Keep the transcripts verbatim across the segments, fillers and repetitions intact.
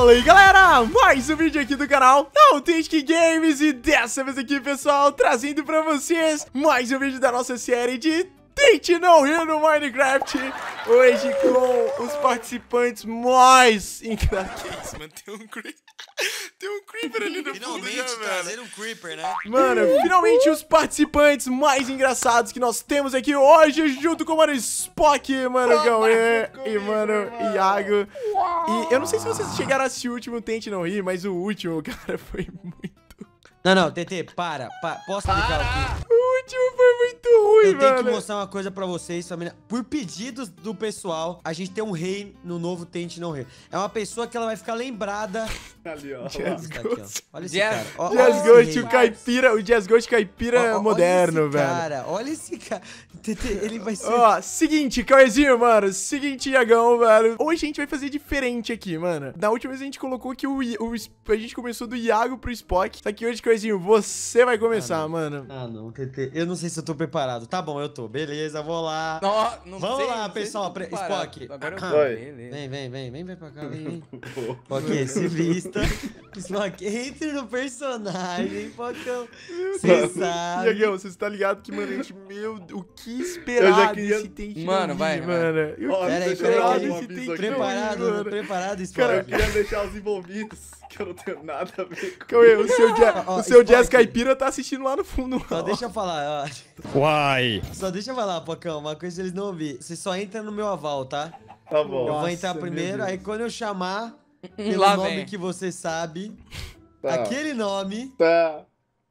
Fala aí, galera! Mais um vídeo aqui do canal Authentic Games e dessa vez aqui, pessoal, trazendo pra vocês mais um vídeo da nossa série de Tente Não Rir no Minecraft. Hoje com os participantes mais engraçados. Mano, tem um creeper. Tem um creeper ali no fundo, finalmente já, trazer um creeper, né? Mano, finalmente os participantes mais engraçados que nós temos aqui hoje, junto com o mano Spock, mano Cauê e mano Iago. E eu não sei se vocês chegaram a assistir o último Tente Não Rir, mas o último, cara, foi muito... Não, não, T T, para, pa, posso explicar aqui? O último foi muito ruim, Eu tenho mano. que mostrar uma coisa pra vocês, família. Por pedidos do pessoal, a gente tem um rei no novo Tente Não Rir. É uma pessoa que ela vai ficar lembrada. Ali, ó. Jazz Tá aqui, ó. Ghost. Olha esse Jazz- cara. Ó, Jazz olha Ghost, esse o rei. caipira, o Jazz Ghost caipira Ó, ó, moderno, olha esse velho. cara, olha esse cara. T T, ele vai ser... Ó, seguinte, Cauêzinho, mano. Seguinte, Iagão, velho. Hoje a gente vai fazer diferente aqui, mano. Da última vez a gente colocou que o, I- o Sp- a gente começou do Iago pro Spock. Só que hoje, Cauêzinho, você vai começar, Ah, não. mano. Ah, não, T T, eu não sei se eu tô preparado. Tá bom, eu tô. Beleza, vou lá. Não, não Vamos sei, lá, não sei pessoal, se tô pre- preparado. Spock. Agora eu Ah, vou. vai. Beleza. Vem, vem, vem, vem, vem pra cá, vem, vem. Pô. Ok, se vista. Spock, entre no personagem, Spockão. Você sabe. Iagão, você tá ligado que, mano, a gente, meu, o que Eu esperar já queria- desse Tente Mano, Não vai, Rir, vai. mano. E o Ó, que Pera aí, deixa pera eu aí, dar esperar um desse aviso Tente aqui. Não Rir, Preparado, mano. preparado, Spock. Cara, eu queria deixar os envolvidos, que eu não tenho nada a ver com. Cauê, o seu, ja Ó, o seu Spock. Jazz caipira tá assistindo lá no fundo. Só ó. deixa eu falar, ó. Uai! Só deixa eu falar, Pocão, uma coisa que eles não ouviram. Você só entra no meu aval, tá? Tá Eu bom. vou Nossa, entrar meu primeiro, Deus. aí quando eu chamar pelo Lá nome vem. que você sabe, Tá. aquele nome... Tá.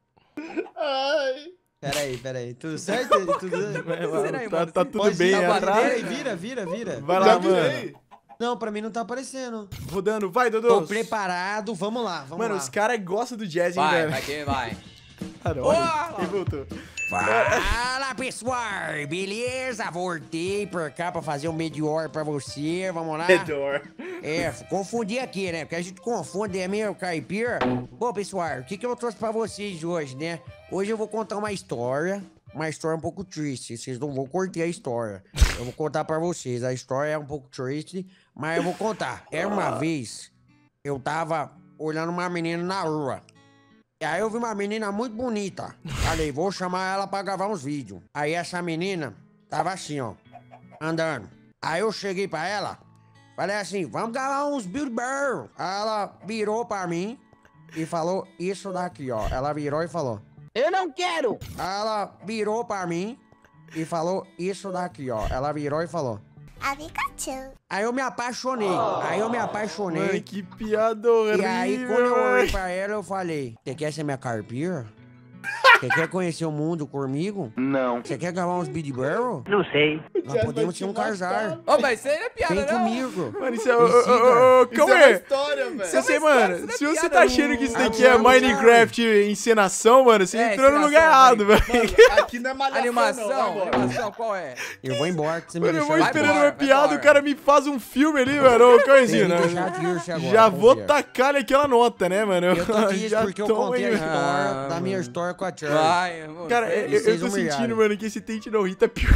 Ai. Peraí, peraí, tudo certo? Tudo... Vai lá, Será aí, tá, mano? tá tudo Pode bem, ir, é tá atrás. Peraí, vira, vira, vira. Vai Já lá, mano. virei. Não, pra mim não tá aparecendo. Rodando, vai, Dodô. Tô preparado, vamos lá, vamos Mano, lá. os caras gostam do jazz, hein, Vai, velho? vai que vai. Cara, olha, Boa! quem voltou? Fala, pessoal, beleza? Voltei por cá pra fazer um Meteor pra você, vamos lá? Melhor. É, confundi aqui, né? Porque a gente confunde, é meio caipira. Bom, pessoal, o que, que eu trouxe pra vocês hoje, né? Hoje eu vou contar uma história, uma história um pouco triste. Vocês não vão curtir a história. Eu vou contar pra vocês. A história é um pouco triste, mas eu vou contar. Era uma vez, eu tava olhando uma menina na rua. E aí eu vi uma menina muito bonita. Falei, vou chamar ela pra gravar uns vídeos. Aí essa menina tava assim, ó, andando. Aí eu cheguei pra ela, falei assim, vamos gravar uns Build Bear. Aí ela virou pra mim e falou isso daqui, ó. Ela virou e falou, Eu não quero! aí ela virou pra mim e falou isso daqui, ó. Ela virou e falou. A Pikachu. Aí eu me apaixonei. Aí eu me apaixonei. Mano, que piada horrível. E aí, quando eu olhei velho. pra ela, eu falei, você quer ser minha carpia? Você quer conhecer o mundo comigo? Não. Você quer gravar uns Bid Barrel? Não sei. Nós podemos ser um casar. Ô, mas isso aí não é piada, Vem não. comigo. Mano, isso é... Me Ô, ô, ô, ô, Isso é uma Cauê, história, velho. se você, mano, se você tá achando que isso não. daqui é Não, não, Minecraft encenação, mano, você É, entrou no lugar encenação, errado, velho. Mano, aqui não é malhação, Animação, não. Vai embora. animação, qual é? Eu vou embora, que você me Mano, eu deixou vou Vai esperando embora, uma vai piada, embora. o cara me faz um filme ali, mano. Ô, Cauêzinho, Tem que né? deixar triste agora, Já vou confia. tacar-lhe aquela nota, né, mano? Eu tô triste Já porque eu toma contei a aí. história Ah, da minha mano. história com a Charlie. Vai, amor. Cara, eu, eu Vocês tô humilharam. sentindo, mano, que esse Tente Não Rir tá pior.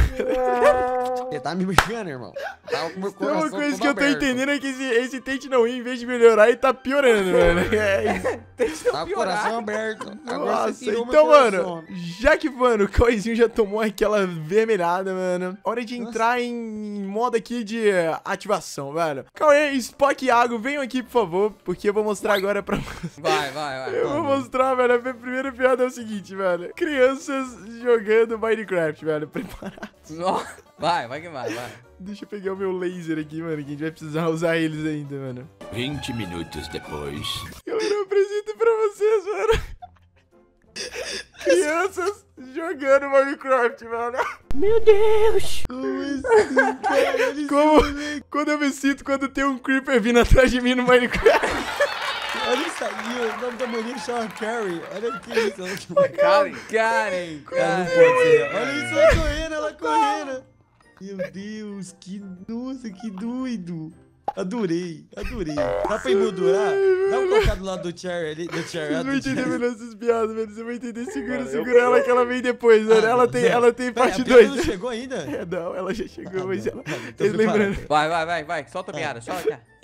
Você tá me brincando, irmão? Tá com o meu Tem uma coração coisa todo que eu tô aberto. entendendo é que esse, esse Tente Não Rir, em vez de melhorar, ele tá piorando, mano. É isso. Deixa eu Tá com o piorar. coração aberto. Agora Nossa, você tirou então, meu mano, coração. já que, mano, o Cauêzinho já tomou aquela vermelhada, mano, hora de entrar em modo aqui de eh, ativação, velho. Cauê, Spock e Iago, venham aqui, por favor, porque eu vou mostrar agora pra vocês. Vai, vai, vai. Eu vou mostrar, velho, a primeira piada é o seguinte, velho. Crianças jogando Minecraft, velho, preparados. Ó, Vai, vai que vai, vai. Deixa eu pegar o meu laser aqui, mano, que a gente vai precisar usar eles ainda, mano. vinte minutos depois. Galera, eu apresento pra vocês, mano. Crianças jogando Minecraft, mano. Meu Deus! Como, quando eu me sinto quando tem um Creeper vindo atrás de mim no Minecraft. Olha isso aí, o nome da menina chama Carrie. Olha que isso. Karen, Karen, Ela não Karen. pode ser. Olha isso, ela correndo, ela correndo. Meu Deus, que nossa, que doido. Adorei, adorei. Dá pra emoldurar? Dá um colocar do lado do chair ali, do chair. Vocês do vão entender chair. melhor essas piadas, velho. Vocês vão entender. Segura, Mano, eu- segura ela que ela vem depois, mano. Ah, Ela tem, não. ela tem Pera, parte a piada dois. não chegou ainda? É, não, ela já chegou, Ah, mas não. ela... Tá bom, tô Vocês lembrando... Vai, vai, vai, vai. Solta a piada, solta a piada.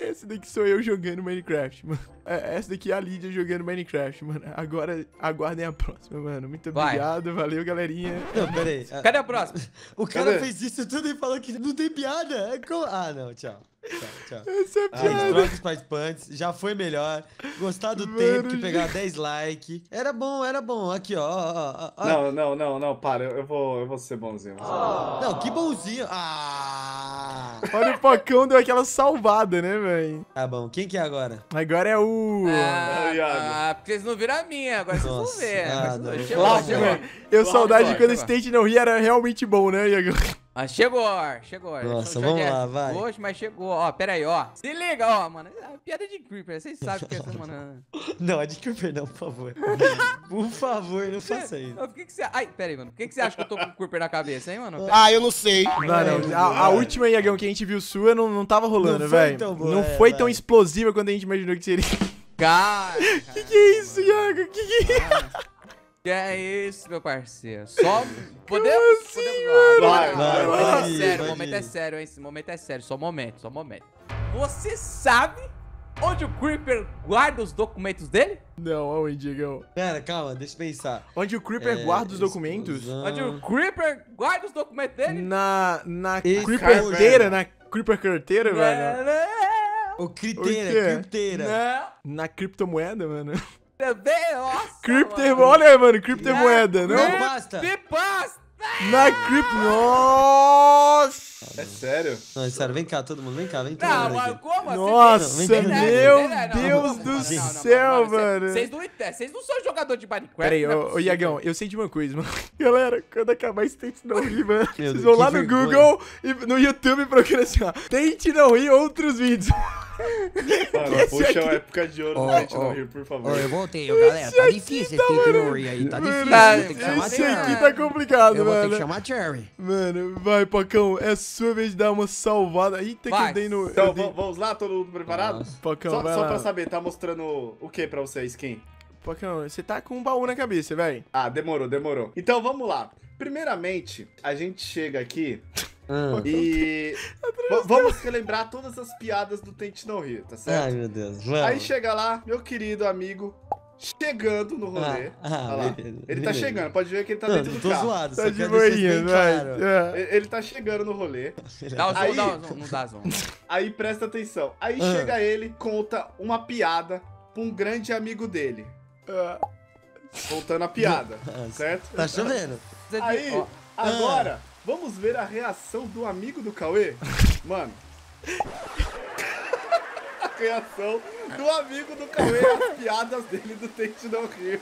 Essa daqui sou eu jogando Minecraft, mano. É, essa daqui é a Lídia jogando Minecraft, mano. Agora aguardem a próxima, mano. Muito Vai. obrigado, valeu, galerinha. Não, pera aí. Cadê a próxima? O cara Cadê? fez isso tudo e falou que não tem piada. É co- Ah, não, tchau. Tchau, tchau. Essa é a Gente, piada. troca os participantes, já foi melhor. Gostar do Mano, tempo que pegar gente. dez likes. Era bom, era bom. Aqui, ó. ó, ó, ó. Não, não, não, não, para, eu, eu vou, eu vou ser bonzinho. vou ser bonzinho. Não, que bonzinho. Ah! Olha, o Pacão deu aquela salvada, né, velho? Tá bom, quem que é agora? Agora é o... Ah, Iago. ah, porque vocês não viram a minha, agora vocês vão Nossa, ver. ah, Agora não. vocês- Chegou, Lá, chegou. mano. Eu saudade de Chegou, quando esse chegou. Tente Não Rir era realmente bom, né, Iago? Ah, chegou, chegou. Nossa, Deixa eu- vamos deixa eu- lá, vai. Hoje, mas chegou. Ó, pera aí, ó. Se liga, ó, mano. É piada de Creeper, vocês sabem que é essa, mano. Não, adquire perdão, por favor. Por favor, não faça isso. Por que que você... Ai, pera aí, mano. Por que que você acha que eu tô com o Creeper na cabeça, hein, mano? Ah, eu não sei. Não, não. A, a última, Iagão, que a gente viu sua não, não tava rolando, Não foi velho. tão boa, Não é, foi vai. tão explosiva quanto a gente imaginou que seria. Cara, Que que é isso, Iago? Que que é? que é isso, meu parceiro? Só podemos... assim, podemos... Vai, Ah, vai, o momento vai, é sério, vai, o momento vai. é sério, hein? Esse momento é sério, só um momento, só um momento. Você sabe onde o Creeper guarda os documentos dele? Não, aonde, Iagão? Pera, calma, deixa eu pensar. Onde o Creeper É, guarda os documentos? explosão. Onde o Creeper guarda os documentos dele? Na. Na Esse Creeper cara, carteira, na Creeper carteira, velho. Não, não, O O criteira, quê? cripteira. não. Na criptomoeda, mano. Também, nossa, Cripto, mano. olha, mano, criptomoeda, não? Não, basta. Pipasta! Na cripto. Nossa! É sério? Não, é sério, vem cá, todo mundo, vem cá, vem todo Não, mundo mano, aqui. como assim? Nossa, Vem cá, vem cá. meu Não, não, não, Deus não, do não, não, não, céu, mano, mano. Vocês não, vocês não são jogador de Minecraft. Peraí, não é ô, ô possível. Iagão, eu sei de uma coisa, mano. Galera, quando acabar esse Tente Não Rir, mano, Meu vocês Deus, vão que lá no vergonha. Google e no YouTube procura assim, ó. Tente Não Rir outros vídeos. Mano, Esse puxa aqui- a época de ouro Ó, do Tente ó. Não Rir, por favor. Ô, eu voltei, ô, galera. Tá difícil esse Tente Não Rir aí. Tá difícil. Tá, Vou ter que chamar Esse aqui Cherry. tá complicado, Eu vou ter mano. que chamar Cherry. Mano, vai, Pacão, é sua vez de dar uma salvada. Eita, que Vai. eu dei no... Então, eu dei... v- vamos lá, todo mundo preparado? Nossa. Pacão, Só, vai só lá. pra saber, tá mostrando o que pra vocês, quem? Pacão, você tá com um baú na cabeça, velho. Ah, demorou, demorou. Então vamos lá. Primeiramente, a gente chega aqui Ah. e v- vamos relembrar todas as piadas do Tente Não Rir, tá certo? Ai, meu Deus, vamos. Aí chega lá, meu querido amigo, chegando no rolê. Ah, ah, Olha lá. beleza, Ele tá beleza. chegando, pode ver que ele tá Não, dentro não do tô carro. zoado, Tá só de quero deixar isso boinha, bem vai. claro. É. E- Ele tá chegando no rolê. Dá o zoom, Aí- dá o zoom, não dá zoom. Aí presta atenção. Aí Ah. chega ele, conta uma piada pra um grande amigo dele. Ah, Contando a piada, Ah, certo? Tá chovendo. Aí, Ó, agora, vamos ver a reação do amigo do Cauê? Mano. A reação do amigo do Cauê às piadas dele do Tente Não Rir.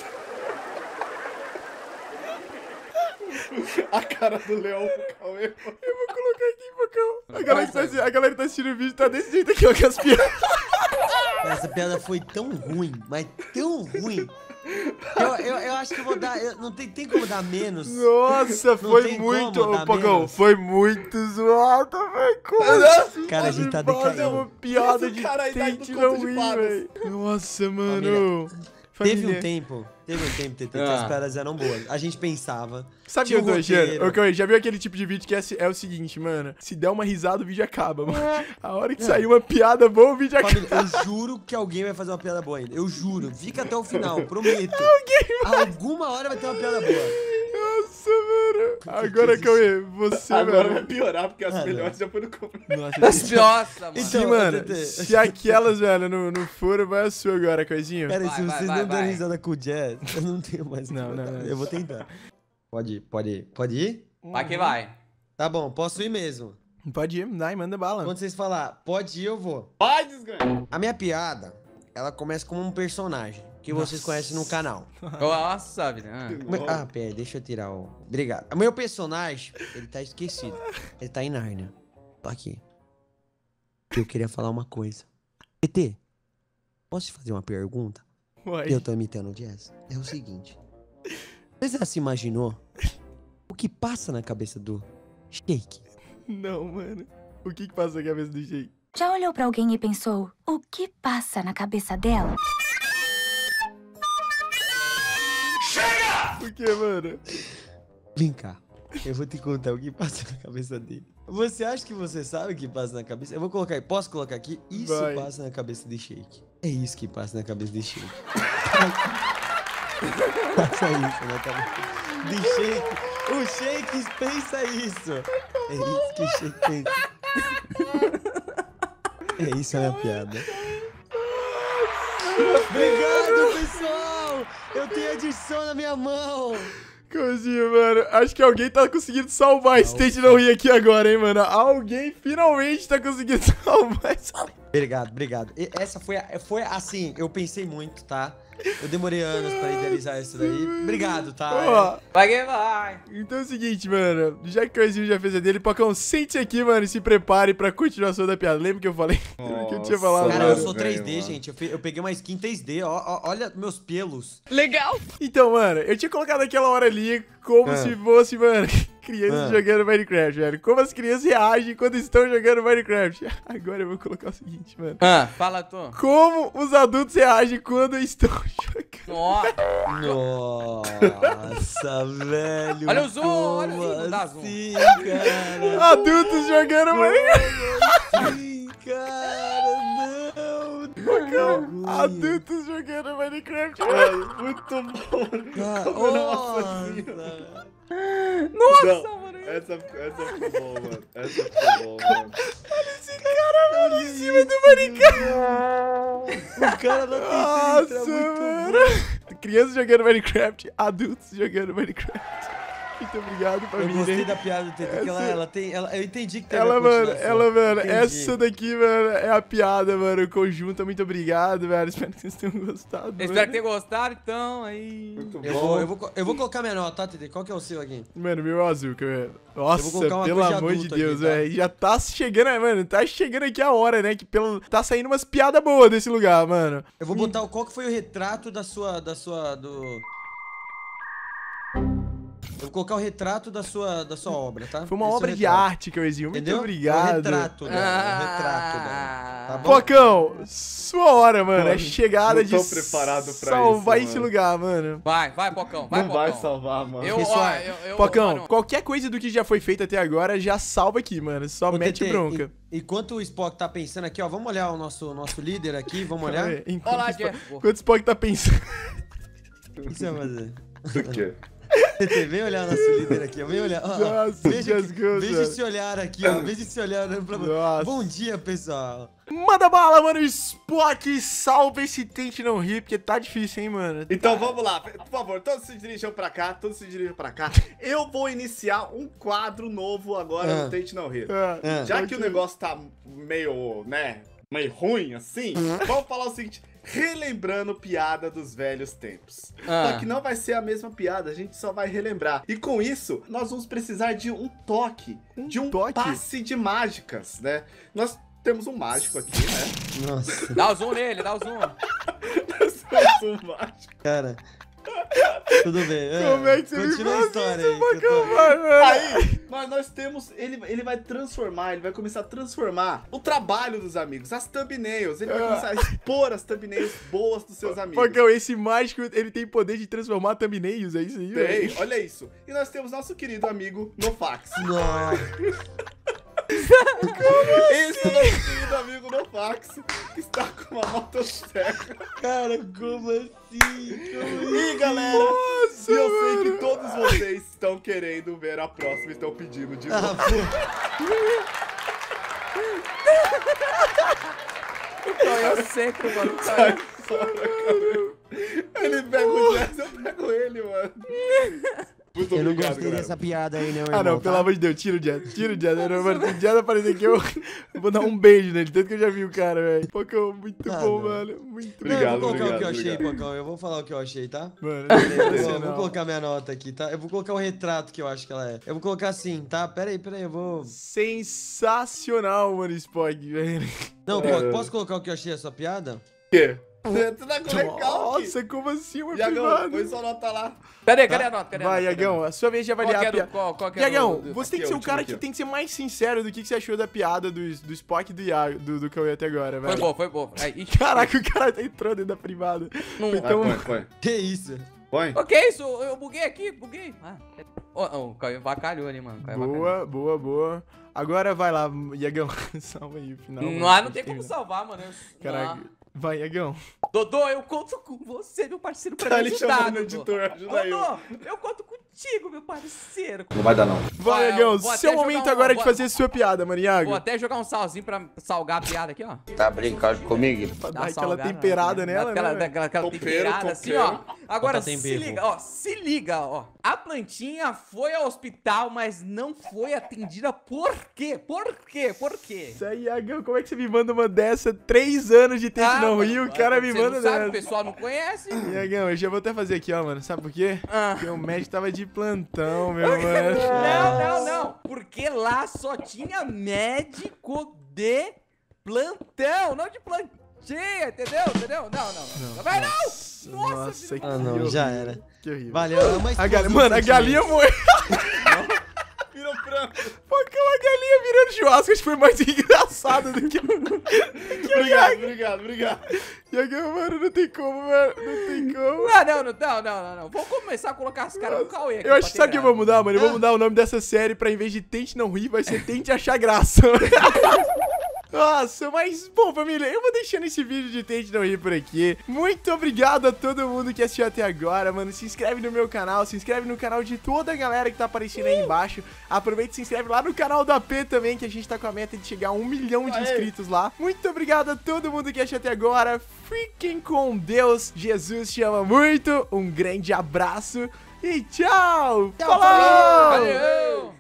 A cara do Leão pro Cauê. eu vou colocar aqui, Pacão. A galera, que tá, assi- a galera que tá assistindo o vídeo tá desse jeito aqui, ó, com as piadas. Essa piada foi tão ruim, mas tão ruim. Eu, eu, eu acho que eu vou dar. eu- não tem, tem como dar menos. Nossa, foi tem muito, como ô, dar Pacão, menos. foi muito zoado, velho. Como assim? Cara, a gente tá Fazer decaindo. uma piada Esse de cara aí dá Tente do Não conto de Rir, fadas. velho. Nossa, mano. Teve Família. um tempo, teve um tempo, Tete, que Ah. as piadas eram boas. A gente pensava. Sabe o que tinha eu um tô achando? roteiro. Ô, Cauê, já viu aquele tipo de vídeo que é, se- é o seguinte, mano? Se der uma risada, o vídeo acaba, mano. A hora que sair uma piada boa, o vídeo acaba. Família, eu juro que alguém vai fazer uma piada boa ainda. Eu juro. Fica até o final, prometo. Alguma hora vai ter uma piada boa. Nossa, mano. Agora, Cauê, você, Agora vai mano. piorar, porque as Ah, melhores já foi no começo. Nossa, nossa, mano. Sim, Então, mano. Tete. Se aquelas, velho, não, não foram, vai a sua agora, Coisinho. Pera aí, Vai, se vai, vocês vai, não derem vai. risada com o Jazz, eu não tenho mais. o que Não, não, botar. não. Eu vou tentar. Pode ir, pode ir. Pode ir? Vai que vai. Tá bom, posso ir mesmo. Pode ir, dai, manda bala. Quando vocês falar, pode ir, eu vou. Vai, desganha. A minha piada, ela começa como um personagem que vocês conhecem no canal. Nossa, vida. Ah. Ah, pera, deixa eu tirar o... Obrigado. O meu personagem, ele tá esquecido. Ele tá em Nárnia. Tô aqui. Eu queria falar uma coisa. E T, posso te fazer uma pergunta? Uai. Eu tô imitando o Jazz. É o seguinte. Você já se imaginou o que passa na cabeça do Shake? Não, mano. O que que passa na cabeça do Sheik? Já olhou pra alguém e pensou, o que passa na cabeça dela? Por que, mano? Vem cá. Eu vou te contar o que passa na cabeça dele. Você acha que você sabe o que passa na cabeça? Eu vou colocar aí. Posso colocar aqui? Isso Vai. passa na cabeça de Shake. É isso que passa na cabeça de Shake. Passa isso na cabeça de Shake. O Shake pensa isso. É isso que o Shake pensa. É isso a minha piada. Obrigado, pessoal! Eu tenho adição na minha mão! Coisinha, mano. Acho que alguém tá conseguindo salvar esse Tente Não Rir aqui agora, hein, mano. Alguém finalmente tá conseguindo salvar esse... Obrigado, obrigado. E essa foi, a- foi assim, eu pensei muito, tá? Eu demorei anos pra idealizar isso daí. Obrigado, tá? Ó, Vai que vai. então é o seguinte, mano. Já que o Coisinho já fez a dele, Pocão, sente-se aqui, mano, e se prepare pra continuação da piada. Lembra que eu falei? Lembra que eu tinha Nossa, falado, Cara, eu mano? sou três D, velho, mano. gente. Eu, fe- eu peguei uma skin três D. Ó, ó, olha meus pelos. Então, mano, eu tinha colocado aquela hora ali como Ah. se fosse, mano, crianças Ah. jogando Minecraft, velho. Como as crianças reagem quando estão jogando Minecraft. Agora eu vou colocar o seguinte, mano. Ah, fala tu. Como os adultos reagem quando estão jogando. Ó, Nossa, velho. Olha o zoom, olha o como zoom, dá zoom. assim, cara? Adultos jogando Minecraft. Assim, cara, não. Adultos jogando Minecraft, velho. Muito bom. Cara, Nossa nossa. nossa, Não, mano. essa, essa ficou bom, mano. Essa ficou bom, mano. Esse cara, mano, em cima do Minecraft. O cara da Nossa, terceira muito mano. Crianças jogando Minecraft, adultos jogando Minecraft. Muito obrigado, Eu família. gostei da piada do T T, que ela, Essa- ela tem. Ela, eu entendi que tem Ela, uma mano, continuação. ela, mano, Entendi. essa daqui, mano, é a piada, mano, conjunta. Muito obrigado, velho. Espero que vocês tenham gostado. Espero mano. que tenham gostado, então, aí... Muito Eu bom. vou, eu, vou, co- eu vou colocar minha nota, tá, T T? Qual que é o seu aqui? Mano, meu azul, cara. Nossa, colocar uma pelo coisa amor de adulta Deus, aqui, tá? velho. Já tá chegando, mano, tá chegando aqui a hora, né? Que pelo... tá saindo umas piadas boas desse lugar, mano. Eu vou botar o qual que foi o retrato da sua. Da sua. Do. Eu vou colocar o retrato da sua, da sua obra, tá? Foi uma Esse é o obra de retrato. arte, Cauêzinho. Muito Entendeu? É o obrigado. retrato dela. é o retrato dela. Tá bom? Pocão, sua hora, mano. Mano, É chegada não de tô preparado pra salvar isso, esse mano. lugar, mano. Vai, vai, Pocão, vai, Não Pocão. vai salvar, mano. Eu, Pessoal, ó, eu, eu, Pocão, mano, qualquer coisa do que já foi feito até agora, já salva aqui, mano. Só Ô, mete T T, bronca. e- Enquanto o Spock tá pensando aqui, ó, vamos olhar o nosso, nosso líder aqui, vamos olhar? Olha, enquanto Olá, o Spock- Jeff. enquanto o Spock tá pensando. O que você vai fazer? Do quê? T T, vem olhar o nosso líder aqui, ó. Vem olhar. Ó, ó. Nossa, veja, Jesus, veja velho. esse olhar aqui, ó. Veja esse olhar olhando pra você. Nossa. Bom dia, pessoal. Manda bala, mano. Spock, salva esse Tente Não Rir, porque tá difícil, hein, mano. Então vamos lá, por favor, todos se dirijam pra cá, todos se dirijam pra cá. Eu vou iniciar um quadro novo agora Ah. no Tente Não Rir. Ah, Ah. Já que o negócio tá meio, né, meio ruim assim, vamos falar o seguinte, relembrando piada dos velhos tempos. Ah. Só que não vai ser a mesma piada, a gente só vai relembrar. E com isso, nós vamos precisar de um toque, de um toque? passe de mágicas, né? Nós temos um mágico aqui, né? Nossa, dá o zoom nele, dá o zoom. Nós temos um mágico. cara. Tudo bem. Como é que você me Continua a faz história isso, aí. que eu Pocão, tô- vai, mano? Aí, nós, nós temos. Ele, ele vai transformar, ele vai começar a transformar o trabalho dos amigos, as thumbnails. Ele vai começar a expor as thumbnails boas dos seus amigos. Pocão, esse mágico, ele tem poder de transformar thumbnails, é isso aí, Tem, velho? olha isso. E nós temos nosso querido amigo Nofax. Nossa. Esse é o nosso querido amigo Nofax, que está com uma motosserra. Cara, como assim? Como E galera, e eu sei que todos vocês estão querendo ver a próxima, estão pedindo de Ah, volta. Eu sempre, mano. Sai fora, cara. Ele pega o Jazz, eu pego ele, mano. Muito Eu não obrigado, gostei galera. dessa piada aí, não, Ah, irmão, não, pelo tá? amor de Deus, tira o Jazz, tira o Jazz. Mano, mano, se o Jazz aparecer aqui, eu eu vou dar um beijo nele, tanto que eu já vi o cara, velho. Pocão, muito Ah, bom, não. mano, muito Não, Obrigado, eu vou colocar o que eu obrigado, achei, obrigado. Pocão. Eu vou falar o que eu achei, tá? bom. Mano, Eu não vou, não. vou colocar minha nota aqui, tá? Eu vou colocar o retrato que eu acho que ela é. Eu vou colocar assim, tá? Pera aí, pera aí, eu vou... Sensacional, mano, Spock, velho. Não, É. po- posso colocar o que eu achei a sua piada? O quê? Você tá com recalque. Nossa, como assim, mano? Iagão, põe sua nota lá. Cadê, cadê a nota? Cadê a Vai, nota? Cadê a Iagão, nota? a sua vez de avaliar Qual que é a do- piada. qual- qual que é Iagão, do- do- você tem que aqui, ser o último cara aqui, que ó. tem que ser mais sincero do que que você achou da piada do, do Spock e do Iago, do, do Cauê até agora, Foi velho. bom, foi bom. Aí, ixi, Caraca, o cara entrou dentro da privada. Não- Vai, Então, põe, põe. Que isso? Põe. O que é isso? Eu buguei aqui, buguei. Ah, oh, oh, o Caio vacalhou ali, mano. Caio Boa, boa, boa. Agora vai lá, Iagão. Salva aí o final. Não, mano, ah, pra não tem gente como terminar. salvar, mano. Eu- Caraca. Ah. Vai, Iagão. Dodô, eu conto com você, meu parceiro, pra Tá me ali ajudar, chamando o Dodô. editor, ajuda aí. Dodô, eu conto contigo, meu parceiro. Não vai dar, não. Vai, Vai, Iagão. eu vou Seu até jogar momento um- agora de vou- fazer sua piada, mano, Iago. Vou até jogar um salzinho pra salgar a piada aqui, ó. Tá brincando comigo? Pra Dá dar uma aquela salgada, temperada né? nela, Dá aquela, né? dá aquela, aquela Topeiro, temperada assim, ó. topeiro. Agora Bota se tempero. liga, ó. Se liga, ó. A plantinha foi ao hospital, mas não foi atendida. Por quê? Por quê? Por quê? Isso aí, Iagão, como é que você me manda uma dessa? Três anos de Tente Não mano, Rir, o cara me você manda não sabe, o dessa. pessoal não conhece. Iagão, eu já vou até fazer aqui, ó, mano. Sabe por quê? Ah. Porque o médico tava de plantão, meu mano. Não, não, não. Porque lá só tinha médico de plantão, não de plantinha, entendeu? Entendeu? Não, não, não. Vai não! Nossa, Nossa, que Ah, não, horrível. já era. Que horrível. Valeu, é uma A explosão gal... de Mano, a galinha sentimentos. morreu. Virou frango. Pô, aquela galinha virando churrasco, acho que foi mais engraçado do que o... Obrigado, obrigado, obrigado. Iagão, mano, não tem como, mano. Não tem como. Ah, não, não, não, não, não, não. Vou começar a colocar as caras no Cauê aqui. Eu acho pra que sabe o que eu vou mudar, mano? Eu vou mudar o nome dessa série pra, em vez de Tente Não Rir, vai ser Tente Achar Graça. Nossa, mas, bom, família, eu vou deixando esse vídeo de Tente Não Rir por aqui. Muito obrigado a todo mundo que assistiu até agora, mano. Se inscreve no meu canal, se inscreve no canal de toda a galera que tá aparecendo aí embaixo. Aproveita e se inscreve lá no canal do A P também, que a gente tá com a meta de chegar a um milhão de Aê. inscritos lá. Muito obrigado a todo mundo que assistiu até agora. Fiquem com Deus. Jesus te ama muito. Um grande abraço e tchau. Falou! Valeu!